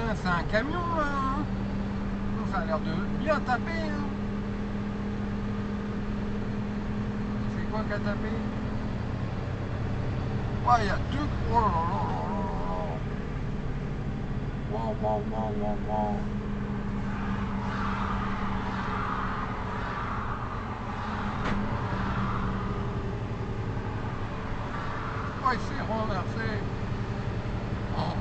c'est un camion là. Hein. Ça a l'air de bien taper. Hein. C'est quoi qu'a tapé? Ouais, il y a deux. Oh là là là là là. Wow, wow, wow, wow, wow. Oh, il s'est renversé. Oh.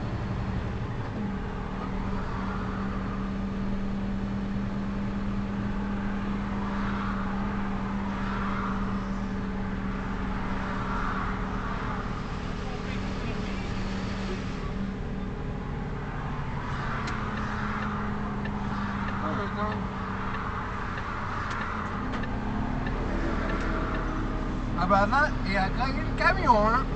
Ah bah là, il a craqué le camion, hein.